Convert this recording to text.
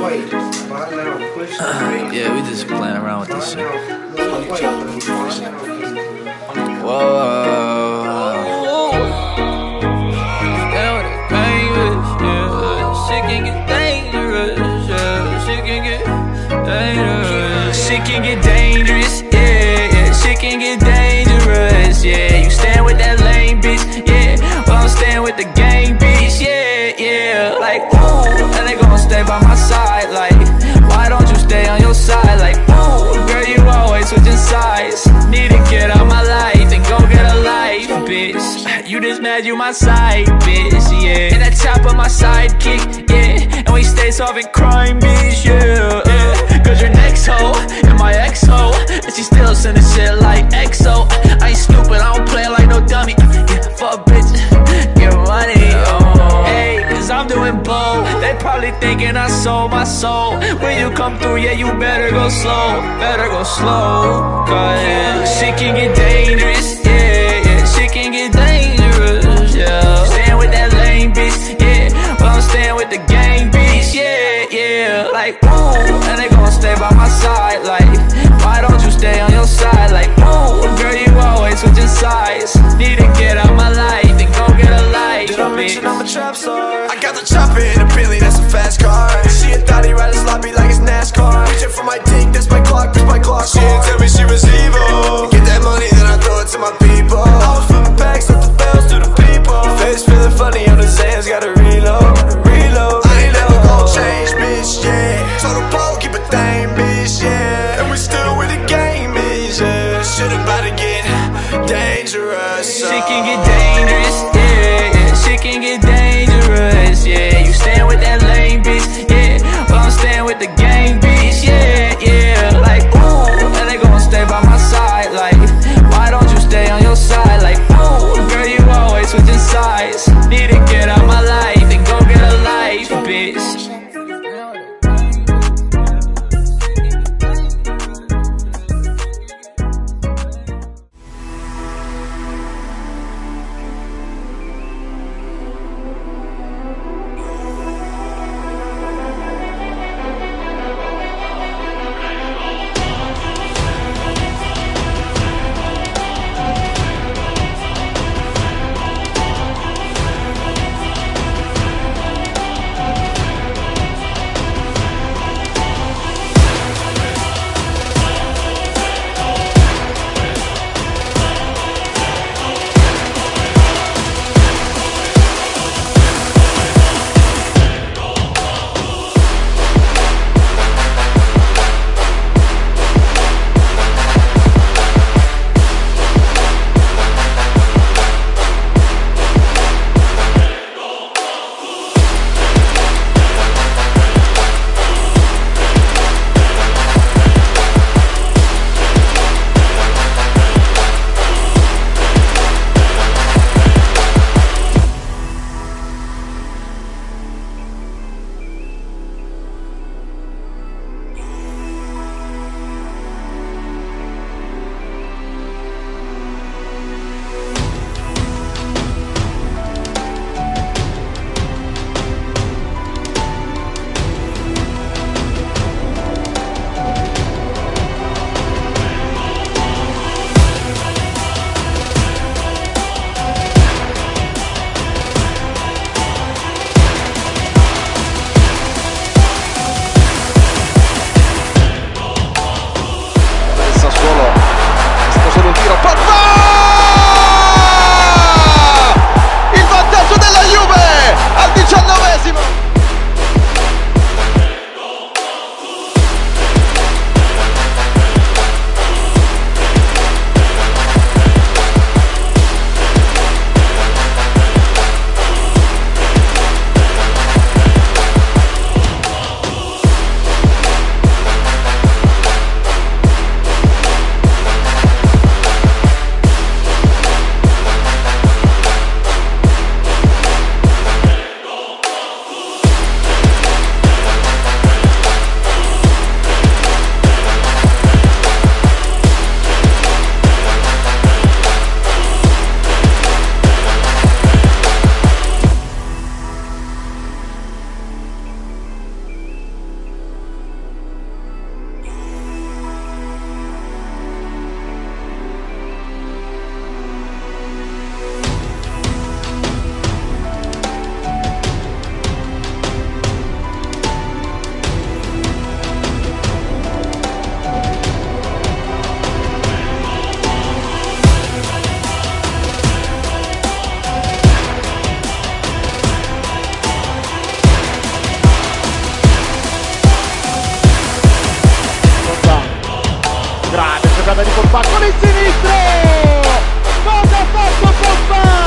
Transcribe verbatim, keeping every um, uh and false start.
Yeah, we just playing around with this shit. Whoa. Shit can get dangerous, yeah. Shit can get dangerous. Shit can get dangerous, yeah, yeah. Shit can get dangerous, yeah. You stand with that lame bitch, yeah. Well, I'm staying with the gang bitch, yeah, yeah. Like, ooh, and they gon' stay by my side, like, why don't you stay on your side? Like, ooh, girl, you always switching sides. Need to get out my life and go get a life, bitch. You just mad you my side, bitch, yeah. And that chopper my sidekick, yeah. And we stay solving crime, bitch, yeah, yeah. Cause your next hoe and my ex-hoe, and she still sending shit like X O. I ain't stupid, I don't play like no dummy. Yeah, fuck bitch, get money, oh. Hey, cause I'm doing both. They probably thinking I sold my soul. When you come through, yeah, you better go slow. Better go slow, cause yeah, shit can get dangerous, yeah, yeah. Shit can get dangerous, yeah. Staying with that lame bitch, yeah. Well, I'm staying with the gang bitch, yeah, yeah. Like, ooh, and they gon' stay by my side. Like, why don't you stay on your side? Like, ooh, girl, you always switching sides. Need to get out my life and go get a life. Did I mention I'm a trap star? I got the chopper in a Billy, that's a fast car. She a thotty, riding sloppy like it's NASCAR. Reaching for my dick, that's my clock, that's my clock. She didn't tell me she was evil. Get that money, then I throw it to my people. I was flipping packs, left the bells to the people. Face feeling funny on the Zans, gotta reload, reload. I ain't never gon' change, bitch, yeah. So the pro keep a thing, bitch, yeah. And we still with the game, bitch, yeah. Shit about to get dangerous. Shit can get dangerous, yeah, yeah. Shit can get dangerous, yeah. You stand with that giocata di Pogba con il sinistro, cosa ha fatto Pogba?